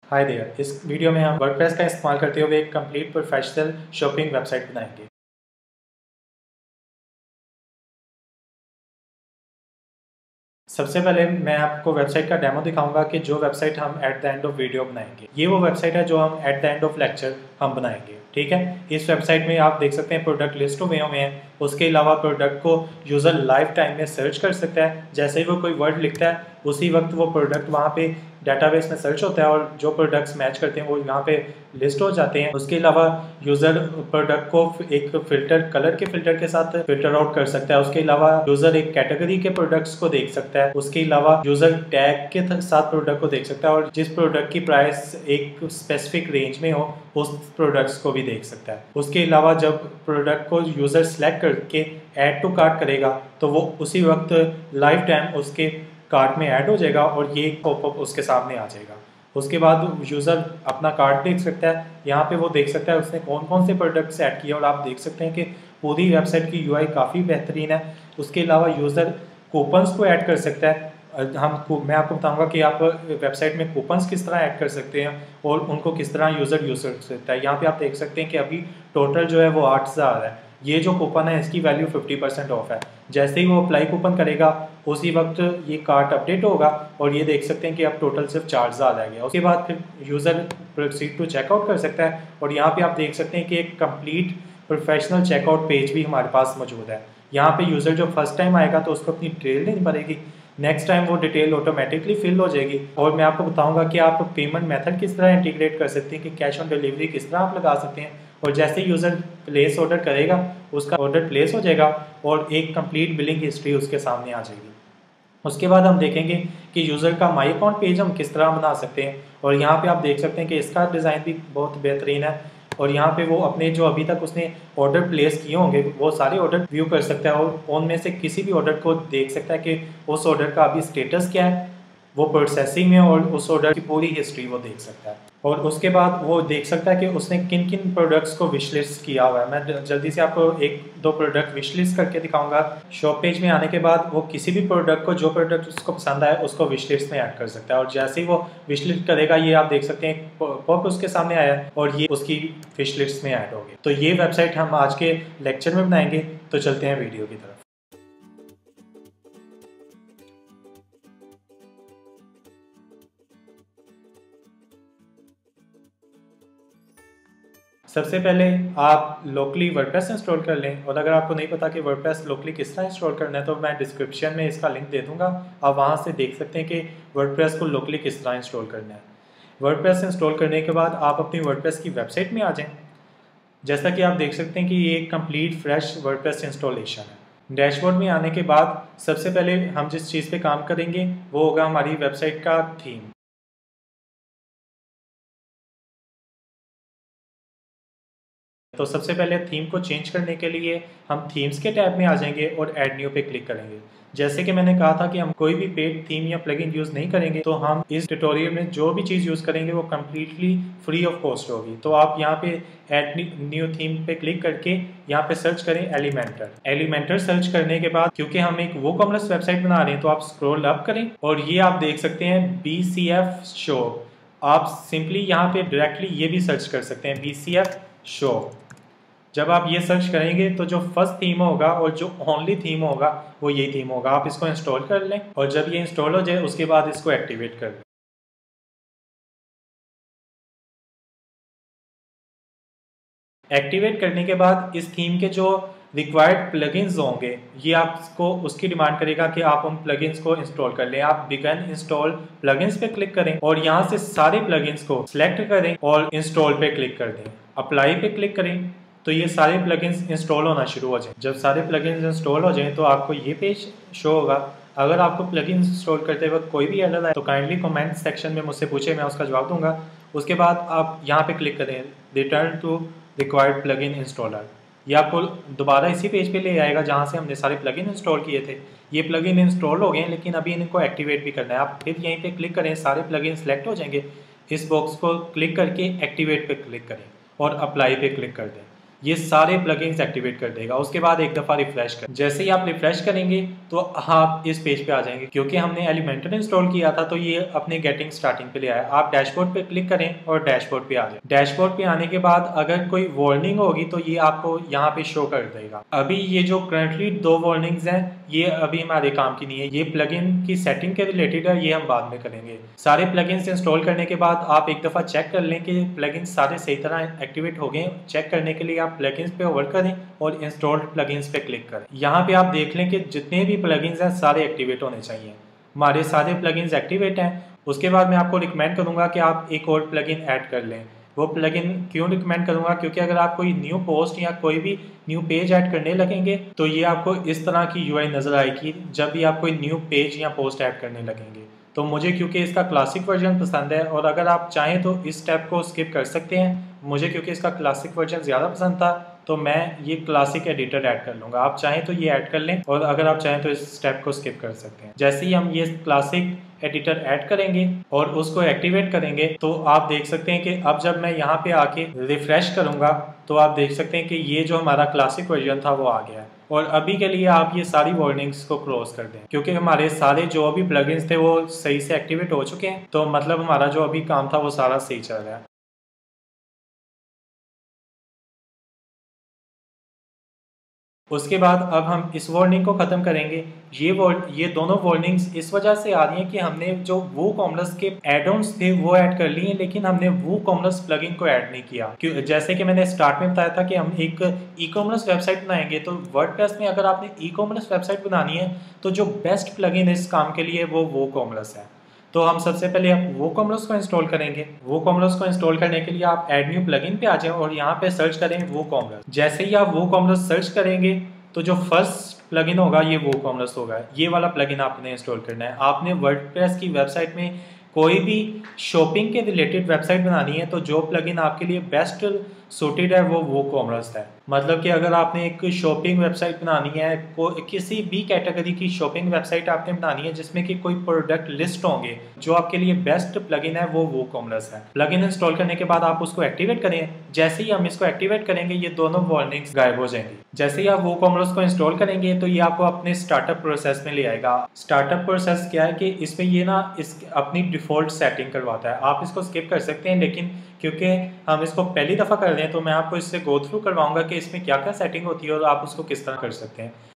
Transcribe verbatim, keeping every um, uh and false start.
Hi there, इस video में हम वर्डप्रेस का इस्तेमाल करते हुए एक कंप्लीट प्रोफेशनल शॉपिंग वेबसाइट बनाएंगे। सबसे पहले मैं आपको वेबसाइट का डेमो दिखाऊंगा कि जो वेबसाइट हम at the end of video बनाएंगे, ये वो वेबसाइट है जो हम at the end of lecture हम बनाएंगे। ठीक है, इस वेबसाइट में आप देख सकते हैं प्रोडक्ट लिस्ट हुए हुए हैं। उसके अलावा प्रोडक्ट को यूज़र लाइफ टाइम में सर्च कर सकता है। जैसे ही वो कोई वर्ड लिखता है उसी वक्त वो प्रोडक्ट वहाँ पे डाटाबेस में सर्च होता है और जो प्रोडक्ट्स मैच करते हैं वो यहाँ पे लिस्ट हो जाते हैं। उसके अलावा यूज़र प्रोडक्ट को एक फिल्टर कलर के फिल्टर के साथ फिल्टर आउट कर सकता है। उसके अलावा यूज़र एक कैटेगरी के प्रोडक्ट्स को देख सकता है। उसके अलावा यूज़र टैग के साथ प्रोडक्ट को देख सकता है और जिस प्रोडक्ट की प्राइस एक स्पेसिफिक रेंज में हो उस प्रोडक्ट्स को भी देख सकता है। उसके अलावा जब प्रोडक्ट को यूज़र सेलेक्ट करके ऐड टू कार्ट करेगा तो वो उसी वक्त लाइफ टाइम उसके कार्ट में ऐड हो जाएगा और ये पॉपअप उसके सामने आ जाएगा। उसके बाद यूज़र अपना कार्ट देख सकता है। यहाँ पे वो देख सकता है उसने कौन कौन से प्रोडक्ट्स ऐड किए और आप देख सकते हैं कि पूरी वेबसाइट की यूआई काफ़ी बेहतरीन है। उसके अलावा यूज़र कूपन्स को ऐड कर सकता है। हम मैं आपको बताऊंगा कि आप वेबसाइट में कूपन्स किस तरह ऐड कर सकते हैं और उनको किस तरह यूज़र यूज़ कर सकता है। यहाँ पे आप देख सकते हैं कि अभी टोटल जो है वो आठ हज़ार है। ये जो कूपन है इसकी वैल्यू फिफ्टी परसेंट ऑफ है। जैसे ही वो अप्लाई कूपन करेगा उसी वक्त ये कार्ट अपडेट होगा और ये देख सकते हैं कि अब टोटल सिर्फ चार हज़ार रह गया। उसके बाद फिर यूज़र प्रोसीड टू चेकआउट कर सकता है और यहाँ पे आप देख सकते हैं कि एक कंप्लीट प्रोफेशनल चेकआउट पेज भी हमारे पास मौजूद है। यहाँ पे यूज़र जो फर्स्ट टाइम आएगा तो उसको अपनी डिटेल नहीं भरेगी, नेक्स्ट टाइम वो डिटेल ऑटोमेटिकली फिल हो जाएगी। और मैं आपको बताऊंगा कि आप पेमेंट मेथड किस तरह इंटीग्रेट कर सकते हैं, कि कैश ऑन डिलीवरी किस तरह आप लगा सकते हैं। और जैसे ही यूज़र प्लेस ऑर्डर करेगा उसका ऑर्डर प्लेस हो जाएगा और एक कंप्लीट बिलिंग हिस्ट्री उसके सामने आ जाएगी। उसके बाद हम देखेंगे कि यूज़र का माई अकाउंट पेज हम किस तरह बना सकते हैं और यहाँ पे आप देख सकते हैं कि इसका डिज़ाइन भी बहुत बेहतरीन है। और यहाँ पे वो अपने जो अभी तक उसने ऑर्डर प्लेस किए होंगे वो सारे ऑर्डर व्यू कर सकता है और उनमें से किसी भी ऑर्डर को देख सकता है कि उस ऑर्डर का अभी स्टेटस क्या है, वो प्रोसेसिंग में, और उस ऑर्डर की पूरी हिस्ट्री वो देख सकता है। और उसके बाद वो देख सकता है कि उसने किन किन प्रोडक्ट्स को विश लिस्ट किया हुआ है। मैं जल्दी से आपको एक दो प्रोडक्ट विश लिस्ट करके दिखाऊंगा। शॉप पेज में आने के बाद वो किसी भी प्रोडक्ट को, जो प्रोडक्ट उसको पसंद आए उसको विश लिस्ट में ऐड कर सकता है और जैसे ही वो विश लिस्ट करेगा ये आप देख सकते हैं पॉप उसके सामने आया है और ये उसकी विश लिस्ट में ऐड हो गया। तो ये वेबसाइट हम आज के लेक्चर में बनाएंगे। तो चलते हैं वीडियो की तरफ। सबसे पहले आप लोकली वर्डप्रेस इंस्टॉल कर लें और अगर आपको नहीं पता कि वर्डप्रेस लोकली किस तरह इंस्टॉल करना है तो मैं डिस्क्रिप्शन में इसका लिंक दे दूंगा। आप वहां से देख सकते हैं कि वर्डप्रेस को लोकली किस तरह इंस्टॉल करना है। वर्डप्रेस इंस्टॉल करने के बाद आप अपनी वर्डप्रेस की वेबसाइट में आ जाएं। जैसा कि आप देख सकते हैं कि ये एक कंप्लीट फ्रेश वर्डप्रेस इंस्टॉलेशन है। डैशबोर्ड में आने के बाद सबसे पहले हम जिस चीज़ पे काम करेंगे वो होगा हमारी वेबसाइट का थीम। तो सबसे पहले थीम को चेंज करने के लिए हम थीम्स के टैब में आ जाएंगे और ऐड न्यू पे क्लिक करेंगे। जैसे कि मैंने कहा था कि हम कोई भी पेड थीम या प्लगइन यूज़ नहीं करेंगे, तो हम इस ट्यूटोरियल में जो भी चीज़ यूज़ करेंगे वो कम्प्लीटली फ्री ऑफ कॉस्ट होगी। तो आप यहाँ पे ऐड न्यू थीम पे क्लिक करके यहाँ पे सर्च करें एलिमेंटर। एलिमेंटर सर्च करने के बाद, क्योंकि हम एक वो कॉमर्स वेबसाइट बना रहे हैं, तो आप स्क्रॉल अप करें और ये आप देख सकते हैं बी सी एफ शॉप। आप सिंपली यहाँ पे डायरेक्टली ये भी सर्च कर सकते हैं बी सी एफ शॉप। जब आप ये सर्च करेंगे तो जो फर्स्ट थीम होगा और जो ओनली थीम होगा वो ये थीम होगा। आप इसको इंस्टॉल कर लें और जब ये इंस्टॉल हो जाए उसके बाद इसको एक्टिवेट कर लें। एक्टिवेट करने के बाद इस थीम के जो रिक्वायर्ड प्लगइन्स होंगे ये आपको उसकी डिमांड करेगा कि आप उन प्लगइन्स को इंस्टॉल कर लें। आप बिगन इंस्टॉल प्लगइन्स पे क्लिक करें और यहाँ से सारे प्लगइन्स को सिलेक्ट करें और इंस्टॉल पे क्लिक कर दें। अप्लाई पे क्लिक करें तो ये सारे प्लगइन्स इंस्टॉल होना शुरू हो जाए। जब सारे प्लगइन्स इंस्टॉल हो जाएं तो आपको ये पेज शो होगा। अगर आपको प्लगइन्स इंस्टॉल करते वक्त कोई भी एरर आए तो काइंडली कमेंट सेक्शन में मुझसे पूछे, मैं उसका जवाब दूंगा। उसके बाद आप यहाँ पे क्लिक करें return to required plugin installer. ये आपको दोबारा इसी पेज पे ले आएगा जहाँ से हमने सारे प्लगइन इंस्टॉल किए थे। ये प्लगइन इंस्टॉल हो गए हैं लेकिन अभी इनको एक्टिवेट भी करना है। आप फिर यहीं पे क्लिक करें, सारे प्लगइन सेलेक्ट हो जाएंगे। इस बॉक्स को क्लिक करके एक्टिवेट पे क्लिक करें और अप्लाई पे क्लिक कर दें। ये सारे प्लगइन्स एक्टिवेट कर देगा। उसके बाद एक दफ़ा रिफ्रेश कर, जैसे ही आप रिफ्रेश करेंगे तो आप इस पेज पे आ जाएंगे। क्योंकि हमने एलिमेंटर इंस्टॉल किया था तो ये अपने गेटिंग स्टार्टिंग पे ले आया। आप डैशबोर्ड पे क्लिक करें और डैशबोर्ड पे आ जाए। डैशबोर्ड पे आने के बाद अगर कोई वार्निंग होगी तो ये आपको यहाँ पे शो कर देगा। अभी ये जो करंटली दो वार्निंग्स हैं ये अभी हमारे काम की नहीं है, ये प्लगइन की सेटिंग के रिलेटेड है, ये हम बाद में करेंगे। सारे प्लगइन्स इंस्टॉल करने के बाद आप एक दफ़ा चेक कर लें कि प्लगइन्स सारे सही तरह एक्टिवेट हो गए। चेक करने के लिए आप प्लगइन्स पे होल्ड करें और इंस्टॉल्ड प्लगइन्स पे क्लिक करें। यहाँ पे आप देख लें कि जितने भी प्लगइन्स हैं सारे एक्टिवेट होने चाहिए। हमारे सारे प्लगइन्स एक्टिवेट हैं। उसके बाद मैं आपको रिकमेंड करूँगा कि आप एक और प्लगइन ऐड कर लें। वो प्लगइन क्यों रिकमेंड करूँगा, क्योंकि अगर आप कोई न्यू पोस्ट या कोई भी न्यू पेज ऐड करने लगेंगे तो ये आपको इस तरह की यूआई नज़र आएगी जब भी आप कोई न्यू पेज या पोस्ट ऐड करने लगेंगे। तो मुझे क्योंकि इसका क्लासिक वर्जन पसंद है, और अगर आप चाहें तो इस स्टेप को स्किप कर सकते हैं। मुझे क्योंकि इसका क्लासिक वर्जन ज़्यादा पसंद था तो मैं ये क्लासिक एडिटर ऐड कर लूँगा। आप चाहें तो ये ऐड कर लें, और अगर आप चाहें तो इस स्टेप को स्किप कर सकते हैं। जैसे ही हम ये क्लासिक एडिटर ऐड करेंगे और उसको एक्टिवेट करेंगे तो आप देख सकते हैं कि अब जब मैं यहाँ पे आके रिफ्रेश करूँगा तो आप देख सकते हैं कि ये जो हमारा क्लासिक वर्जन था वो आ गया है। और अभी के लिए आप ये सारी वार्निंग्स को क्लोज कर दें, क्योंकि हमारे सारे जो अभी प्लगइन्स थे वो सही से एक्टिवेट हो चुके हैं। तो मतलब हमारा जो अभी काम था वो सारा सही चल रहा है। उसके बाद अब हम इस वार्निंग को ख़त्म करेंगे। ये ये दोनों वार्निंग्स इस वजह से आ रही हैं कि हमने जो वूकॉमर्स के एड-ऑन्स थे वो ऐड कर लिए, लेकिन हमने वूकॉमर्स प्लगइन को ऐड नहीं किया। क्यों, जैसे कि मैंने स्टार्ट में बताया था कि हम एक ई कॉमर्स वेबसाइट बनाएंगे, तो वर्डप्रेस में अगर आपने ई कॉमर्स वेबसाइट बनानी है तो जो बेस्ट प्लगइन इस काम के लिए वो वूकॉमर्स है। तो हम सबसे पहले आप वूकॉमर्स को इंस्टॉल करेंगे। वूकॉमर्स को इंस्टॉल करने के लिए आप ऐड न्यू प्लगइन पे आ जाएं और यहाँ पे सर्च करें वूकॉमर्स। जैसे ही आप वूकॉमर्स सर्च करेंगे तो जो फर्स्ट प्लगइन होगा ये वूकॉमर्स होगा। ये वाला प्लगइन आपने इंस्टॉल करना है। आपने वर्डप्रेस की वेबसाइट में कोई भी शॉपिंग के रिलेटेड वेबसाइट बनानी है तो जो प्लगइन आपके लिए बेस्ट सूटेड है वो वूकॉमर्स है। मतलब कि अगर आपने एक शॉपिंग वेबसाइट बनानी है, को किसी भी कैटेगरी की शॉपिंग वेबसाइट आपने बनानी है जिसमें कि कोई प्रोडक्ट लिस्ट होंगे, जो आपके लिए बेस्ट प्लगइन है वो वूकॉमर्स है। प्लगइन इंस्टॉल करने के बाद आप उसको एक्टिवेट करें। जैसे ही हम इसको एक्टिवेट करेंगे ये दोनों वार्निंग्स गायब हो जाएंगी। जैसे ही आप वूकॉमर्स को इंस्टॉल करेंगे तो ये आपको अपने स्टार्टअप प्रोसेस में ले आएगा। स्टार्टअप प्रोसेस क्या है कि इसमें ये ना इस अपनी डिफ़ॉल्ट सेटिंग करवाता है। आप इसको स्किप कर सकते हैं, लेकिन क्योंकि हम इसको पहली दफ़ा कर रहे हैं तो मैं आपको इससे गो थ्रू करवाऊंगा कि इसमें क्या क्या सेटिंग होती है और आप उसको किस तरह कर सकते हैं।